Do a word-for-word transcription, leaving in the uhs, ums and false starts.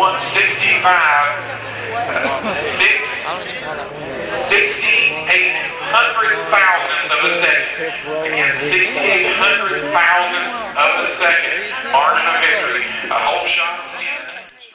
one sixty-five, six, sixty-eight hundred thousandths of a second. Again, sixty-eight hundred thousandths of a second. Margin of victory. A whole shot.